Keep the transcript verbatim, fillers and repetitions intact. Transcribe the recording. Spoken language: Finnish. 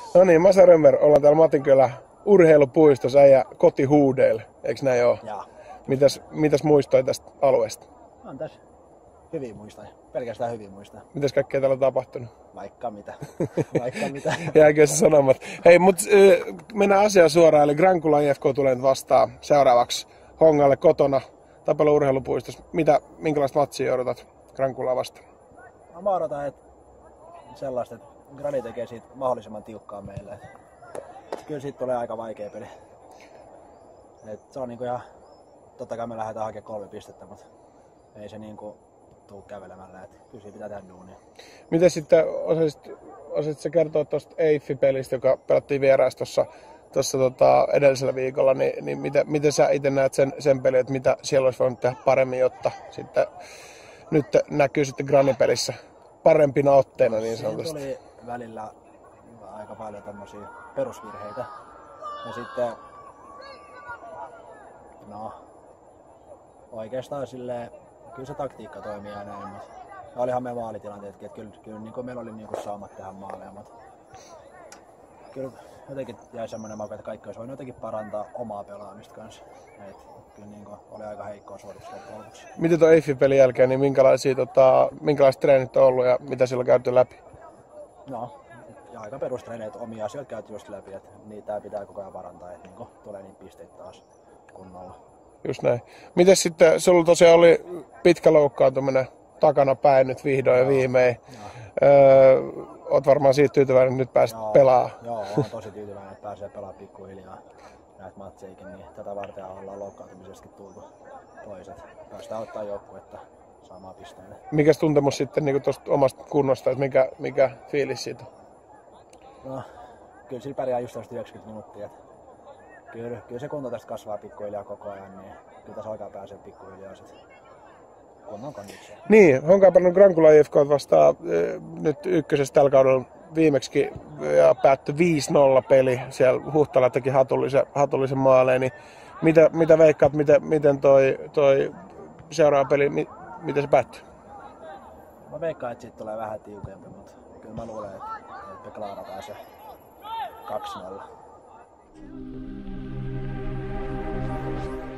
No niin, Masa Römer, ollaan täällä Matinkylän urheilupuistossa ja kotihuudeilla, eikö näin ole? Jaa. Mitäs, mitäs muistoja tästä alueesta? On tässä hyviä muistoja, pelkästään hyviä muistoja. Mitäs kaikkea täällä on tapahtunut? Vaikka mitä, vaikka mitä. Jääkö se sanomat? Hei, mut äh, mennään asiaan suoraan, eli Grankulan I F K tulee nyt vastaan seuraavaksi Hongalle kotona Tapelo urheilupuistossa. Mitä, minkälaista matsia odotat Grankulaa vastaan? No, mä odotan, että sellaista, että Grani tekee siitä mahdollisimman tiukkaa meille. Et kyllä siitä tulee aika vaikea peli. Et se on niinku ihan, totta kai me lähdetään hakemaan kolme pistettä, mutta ei se niinku tuu kävelemällä. Et kyllä siitä pitää tehdä duunia. Miten sitten osasit, osasit sä kertoa tuosta E I F-pelistä, joka pelattiin vieraissa tuossa tuossa tota edellisellä viikolla, niin, niin miten, miten sä itse näet sen, sen pelin, että mitä siellä olisi voinut tehdä paremmin, jotta sitten nyt näkyy sitten Granny-pelissä parempina otteina niin sanotusti? Siinä tuli välillä aika paljon tämmöisiä perusvirheitä. Ja sitten, no, oikeastaan silleen, kyllä se taktiikka toimii ja näin, mutta olihan me maalitilanteetkin, että kyllä, kyllä niin meillä oli niin saamat tehdä maaleja, mutta kyllä jotenkin jäi semmoinen maku, että kaikki olisi voinut jotenkin parantaa omaa pelaamista kanssa. Et kyllä niin oli aika heikkoa suoritusta lopuksi. Miten tuon E I F-pelin jälkeen, niin minkälaisia, tota, minkälaiset treenit on ollut ja mitä siellä on käyty läpi? No, ja aika perustreeneet, omia asioita käyty just läpi, että niitä pitää koko ajan parantaa, että niin tulee niitä pisteitä taas kunnolla. Just näin. Miten sitten, sulla tosiaan oli pitkä loukkaantuminen takana päin nyt vihdoin ja viimein. Öö, oot varmaan siitä tyytyväinen, että nyt pääsit joo, pelaamaan. Joo, olen tosi tyytyväinen, että pääsee pelaamaan pikkuhiljaa näitä matseikin, niin tätä varten ollaan loukkaantumisestakin tultu pois, että päästään ottaa joukkuetta saamaan pisteille. Mikäs tuntemus sitten niin tuosta omasta kunnosta, että mikä, mikä fiilis siitä on? No, kyllä sillä pärjää just yhdeksänkymmentä minuuttia. Että kyllä, kyllä se kunto tästä kasvaa pikkuhiljaa koko ajan, niin kyllä tässä alkaa pääsee pikkuhiljaa sitten kunnon kondikseen. Niin, Honka pelannut Grankulan I F K vastaan e, nyt ykkösessä tällä kaudella viimeksi ja päättyi viisi nolla peli. Siellä Huhtala teki hatullisen, hatullisen maaleen. Niin mitä, mitä veikkaat, miten, miten toi, toi seuraava peli, mi, miten se päättyy? Mä veikkaan, että siitä tulee vähän tiukempi, mutta kyllä mä luulen, että, että me klaarataan se kaksi nolla.